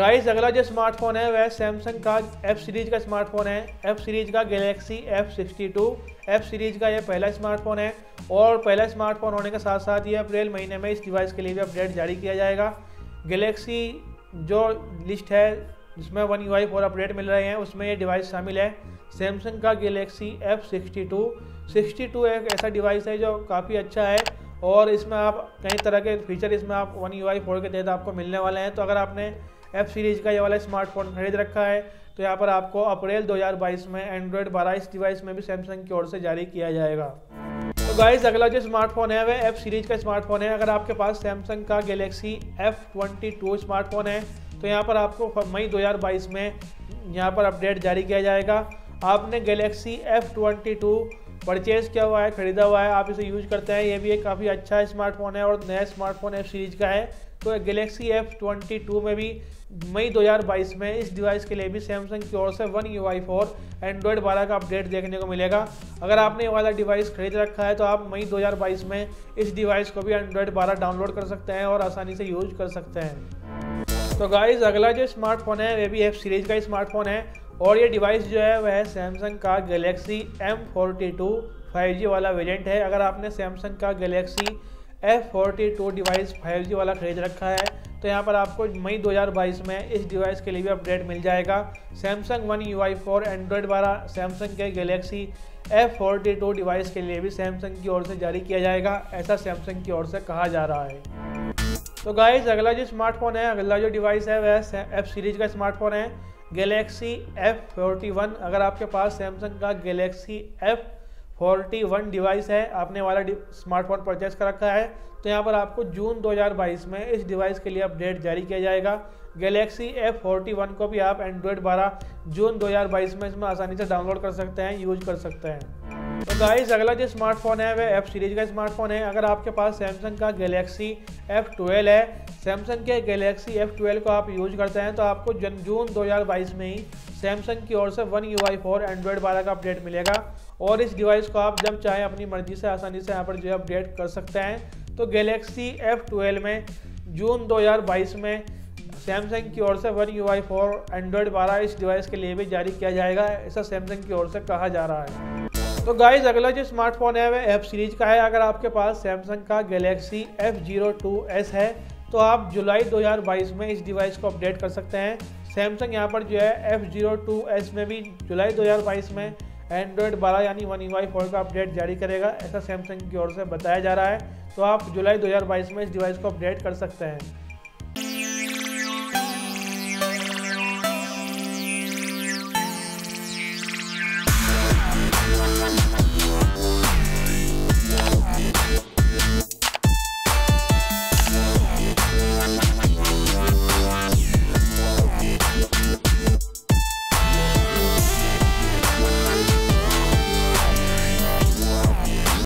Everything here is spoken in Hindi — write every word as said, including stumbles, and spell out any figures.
गाइस अगला जो स्मार्टफोन है वह सैमसंग का एफ सीरीज का स्मार्टफोन है। एफ सीरीज का Galaxy F sixty two F series का यह पहला स्मार्टफोन है और पहला स्मार्टफोन होने के साथ साथ ये अप्रैल महीने में इस डिवाइस के लिए भी अपडेट जारी किया जाएगा। गैलेक्सी जो लिस्ट है जिसमें one you I four update मिल रहे हैं उसमें ये डिवाइस शामिल है। सैमसंग का Galaxy F sixty two sixty two एक ऐसा डिवाइस है जो काफ़ी अच्छा है और इसमें आप कई तरह के फीचर इसमें आप वन यू आई फोर के तहत आपको मिलने वाले हैं। तो अगर आपने एफ सीरीज का ये वाला स्मार्टफोन खरीद रखा है तो यहाँ पर आपको अप्रैल दो हज़ार बाईस में एंड्रॉयड बारह इस डिवाइस में भी सैमसंग की ओर से जारी किया जाएगा। तो गाइस अगला जो स्मार्टफोन है वह एफ सीरीज का स्मार्टफोन है। अगर आपके पास सैमसंग का Galaxy F twenty two smartphone है तो यहाँ पर आपको मई दो हज़ार बाईस में यहाँ पर अपडेट जारी किया जाएगा। आपने Galaxy F twenty two purchase किया हुआ है, ख़रीदा हुआ है, आप इसे यूज करते हैं, ये भी एक काफ़ी अच्छा स्मार्टफोन है और नया स्मार्टफोन एफ सीरीज का है। तो गैलेक्सी एफ ट्वेंटी टू में भी मई दो हज़ार बाईस में इस डिवाइस के लिए भी सैमसंग की ओर से one you I four Android बारह का अपडेट देखने को मिलेगा। अगर आपने ये वाला डिवाइस खरीद रखा है तो आप मई दो हज़ार बाईस में इस डिवाइस को भी एंड्रॉयड बारह डाउनलोड कर सकते हैं और आसानी से यूज कर सकते हैं। तो गाइस अगला जो स्मार्टफोन है वह भी एफ सीरीज का स्मार्टफोन है और ये डिवाइस जो है वह सैमसंग का Galaxy M forty two five G वाला वेरिएंट है। अगर आपने सैमसंग का Galaxy F forty two device five G वाला खरीद रखा है तो यहाँ पर आपको मई दो हज़ार बाईस में इस डिवाइस के लिए भी अपडेट मिल जाएगा। Samsung one you I four Android बारह सैमसंग के Galaxy F forty two device के लिए भी सैमसंग की ओर से जारी किया जाएगा, ऐसा सैमसंग की ओर से कहा जा रहा है। तो गाइस अगला जो स्मार्टफोन है अगला जो डिवाइस है वह एफ सीरीज का स्मार्टफोन है गैलेक्सी एफ फोर्टी वन। अगर आपके पास सैमसंग का Galaxy F forty one device है, आपने वाला स्मार्टफोन परचेस कर रखा है तो यहाँ पर आपको जून दो हज़ार बाईस में इस डिवाइस के लिए अपडेट जारी किया जाएगा। गैलेक्सी एफ फोर्टी वन को भी आप एंड्रॉयड बारह जून दो हज़ार बाईस में इसमें आसानी से डाउनलोड कर सकते हैं, यूज कर सकते हैं। तो गाइस अगला जो स्मार्टफोन है वह एफ सीरीज का स्मार्टफोन है। अगर आपके पास सैमसंग का गैलेक्सी एफ ट्वेल्व है, सैमसंग के गैलेक्सी एफ ट्वेल्व को आप यूज करते हैं तो आपको जन जून दो हज़ार बाईस में ही सैमसंग की ओर से one you I four Android बारह का अपडेट मिलेगा और इस डिवाइस को आप जब चाहें अपनी मर्जी से आसानी से यहाँ पर जो है अपडेट कर सकते हैं। तो गैलेक्सी एफ ट्वेल्व में जून दो हज़ार बाईस में सैमसंग की ओर से one you I four Android बारह इस डिवाइस के लिए भी जारी किया जाएगा, ऐसा सैमसंग की ओर से कहा जा रहा है। तो गाइस अगला जो स्मार्टफोन है वह एफ सीरीज का है। अगर आपके पास सैमसंग का Galaxy F zero two S है तो आप जुलाई दो हज़ार बाईस में इस डिवाइस को अपडेट कर सकते हैं। सैमसंग यहाँ पर जो है एफ ज़ीरो टू एस में भी जुलाई दो हज़ार बाईस में एंड्रॉयड बारह यानी वन यू आई फोर का अपडेट जारी करेगा, ऐसा सैमसंग की ओर से बताया जा रहा है। तो आप जुलाई दो हज़ार बाईस में इस डिवाइस को अपडेट कर सकते हैं।